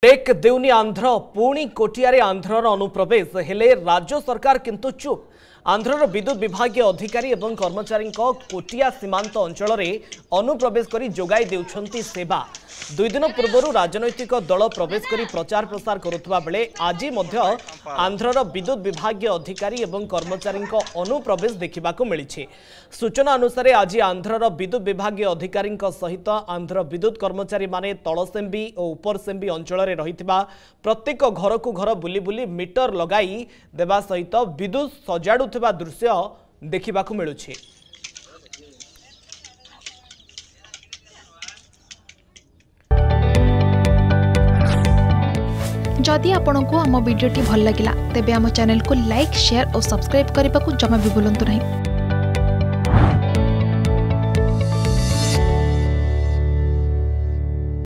Take देउनी Andhra पुणी कोटियारे आंध्रर अनुप्रवेश हेले राज्य सरकार किंतु चुप। आंध्रर विद्युत विभाग अधिकारी एवं कर्मचारी कोटिया सीमांत अंचल में अनुप्रवेश कर जोगाई देउछंती सेवा। 2 दिन पूर्व राजनैतिक दल प्रवेश कर प्रचार प्रसार करुवा बेले आज आंध्रर विद्युत विभाग अधिकारी एवं कर्मचारी अनुप्रवेश देखा मिली। सूचना अनुसार आज आंध्रर विद्युत विभाग अधिकारी सहित आंध्र विद्युत कर्मचारी माने तलसेम्बी और उपरसेम्बी अंचल में रही प्रत्येक घर को घर बुली बुली मीटर लगाई देवा सहित विद्युत सजाड़ुवा दृश्य देखा मिलूँ। जदि आपंक आम भिडी भल लगा तेब आम चैनल को लाइक शेयर और सब्सक्राइब करने को जमा भी भूलु नहीं।